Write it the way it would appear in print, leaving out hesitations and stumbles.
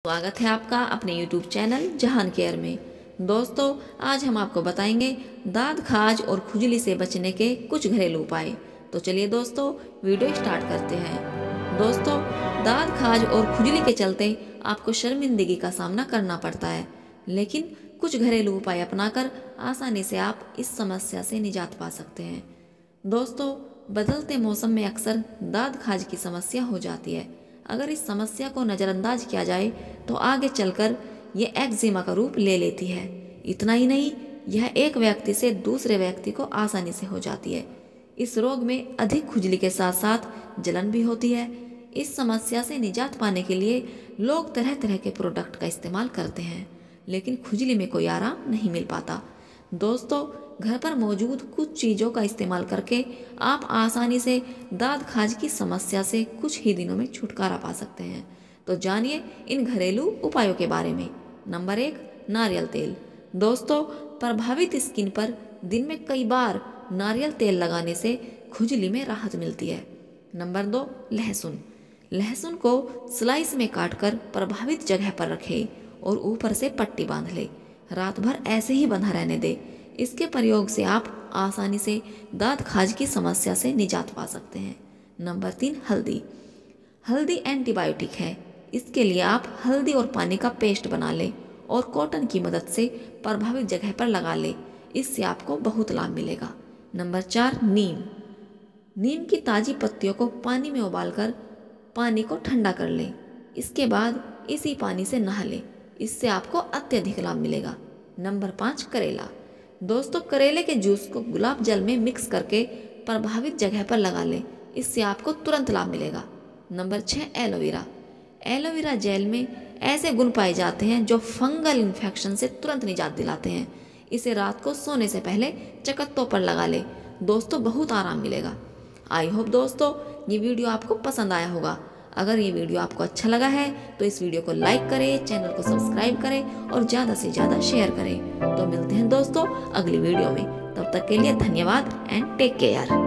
स्वागत है आपका अपने YouTube चैनल जहान केयर में। दोस्तों, आज हम आपको बताएंगे दाद खाज और खुजली से बचने के कुछ घरेलू उपाय। तो चलिए दोस्तों, वीडियो स्टार्ट करते हैं। दोस्तों, दाद खाज और खुजली के चलते आपको शर्मिंदगी का सामना करना पड़ता है, लेकिन कुछ घरेलू उपाय अपनाकर आसानी से आप इस समस्या से निजात पा सकते हैं। दोस्तों, बदलते मौसम में अक्सर दाद खाज की समस्या हो जाती है। अगर इस समस्या को नज़रअंदाज किया जाए तो आगे चलकर ये एक्जिमा का रूप ले लेती है। इतना ही नहीं, यह एक व्यक्ति से दूसरे व्यक्ति को आसानी से हो जाती है। इस रोग में अधिक खुजली के साथ साथ जलन भी होती है। इस समस्या से निजात पाने के लिए लोग तरह तरह के प्रोडक्ट का इस्तेमाल करते हैं, लेकिन खुजली में कोई आराम नहीं मिल पाता। दोस्तों, घर पर मौजूद कुछ चीज़ों का इस्तेमाल करके आप आसानी से दाद खाज की समस्या से कुछ ही दिनों में छुटकारा पा सकते हैं। तो जानिए इन घरेलू उपायों के बारे में। नंबर 1, नारियल तेल। दोस्तों, प्रभावित स्किन पर दिन में कई बार नारियल तेल लगाने से खुजली में राहत मिलती है। नंबर 2, लहसुन। लहसुन को स्लाइस में काटकर प्रभावित जगह पर रखें और ऊपर से पट्टी बांध लें। रात भर ऐसे ही बंधा रहने दें। इसके प्रयोग से आप आसानी से दाद खाज की समस्या से निजात पा सकते हैं। नंबर 3, हल्दी। हल्दी एंटीबायोटिक है। इसके लिए आप हल्दी और पानी का पेस्ट बना लें और कॉटन की मदद से प्रभावित जगह पर लगा लें। इससे आपको बहुत लाभ मिलेगा। नंबर 4, नीम। नीम की ताज़ी पत्तियों को पानी में उबालकर पानी को ठंडा कर लें। इसके बाद इसी पानी से नहा लें। इससे आपको अत्यधिक लाभ मिलेगा। नंबर 5, करेला। दोस्तों, करेले के जूस को गुलाब जल में मिक्स करके प्रभावित जगह पर लगा लें। इससे आपको तुरंत लाभ मिलेगा। Number 6, aloe vera. एलोवेरा जेल में ऐसे गुण पाए जाते हैं जो फंगल इन्फेक्शन से तुरंत निजात दिलाते हैं। इसे रात को सोने से पहले चकत्तों पर लगा लें। दोस्तों, बहुत आराम मिलेगा। आई होप दोस्तों ये वीडियो आपको पसंद आया होगा। अगर ये वीडियो आपको अच्छा लगा है तो इस वीडियो को लाइक करें, चैनल को सब्सक्राइब करें और ज़्यादा से ज़्यादा शेयर करें। तो मिलते हैं दोस्तों अगली वीडियो में। तब तक के लिए धन्यवाद एंड टेक केयर।